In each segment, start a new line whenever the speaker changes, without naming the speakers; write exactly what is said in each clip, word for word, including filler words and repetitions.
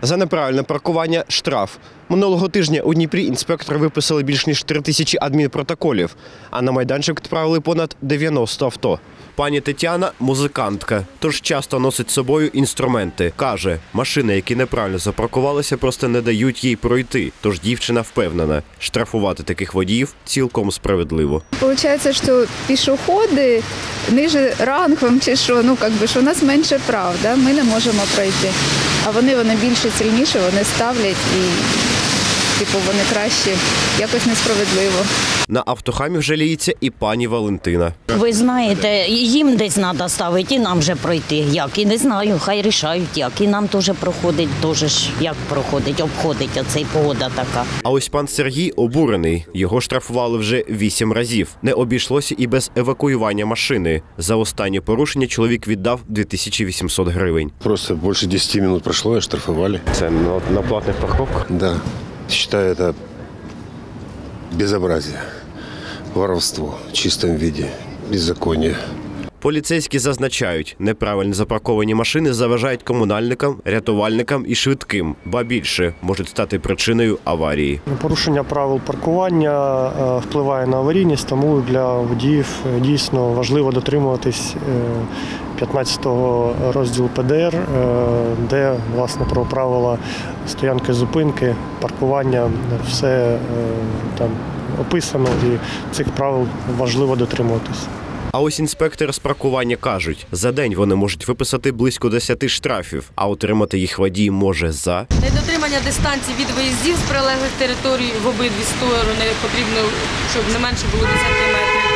За неправильне паркування – штраф. Минулого тижня у Дніпрі інспектори виписали більш ніж три тисячі адмінпротоколів, а на майданчик відправили понад дев'яносто авто. Пані Тетяна – музикантка, тож часто носить з собою інструменти. Каже, машини, які неправильно запаркувалися, просто не дають їй пройти. Тож дівчина впевнена, штрафувати таких водіїв цілком справедливо.
Получається, що пішоходи ниже рангом чи що, ну, як би, що у нас менше прав, да? Ми не можемо пройти. А вони, вони більше, сильніше, вони ставлять і, типу, вони кращі. Якось несправедливо.
На автохамів жаліється і пані Валентина.
Ви знаєте, їм десь треба ставити, і нам вже пройти. Як? І не знаю, хай рішають, як. І нам теж проходить, теж ж, як проходить, обходить оцей погода така.
А ось пан Сергій обурений. Його штрафували вже вісім разів. Не обійшлося і без евакуювання машини. За останнє порушення чоловік віддав дві тисячі вісімсот гривень.
Просто більше десяти хвилин пройшло, і штрафували.
Це на, на платних парковках?
Так. Да. Считаю, це безобразие, воровство в чистому виді, беззаконня.
Поліцейські зазначають, неправильно запарковані машини заважають комунальникам, рятувальникам і швидким, ба більше, можуть стати причиною аварії.
Порушення правил паркування впливає на аварійність, тому для водіїв дійсно важливо дотримуватись п'ятнадцятого розділу Пе Де Ер, де, власне, про правила стоянки, зупинки, паркування, все там описано, і цих правил важливо дотримуватись.
А ось інспектори з паркування кажуть, за день вони можуть виписати близько десяти штрафів, а отримати їх водій може за...
Недотримання дистанції від виїздів з прилеглих територій в обидві сторони потрібно, щоб не менше було десяти метрів.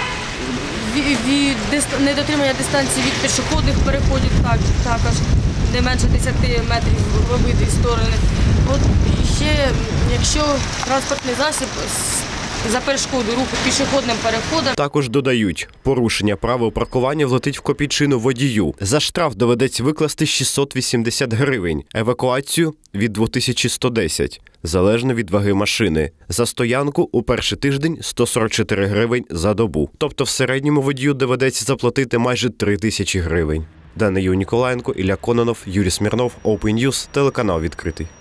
Від недотримання дистанції від пішохідних переходів так, також не менше десяти метрів в обидві сторони. От ще, якщо транспортний засіб за перешкоду руху пішохідним переходом.
Також додають, порушення правил паркування влетить в копійчину водію. За штраф доведеться викласти шістсот вісімдесят гривень, евакуацію – від дві тисячі сто десять, залежно від ваги машини. За стоянку у перший тиждень – сто сорок чотири гривень за добу. Тобто в середньому водію доведеться заплатити майже три тисячі гривень. Даниїл Ніколаєнко, Ілля Кононов, Юрій Смірнов, Open News, телеканал «Відкритий».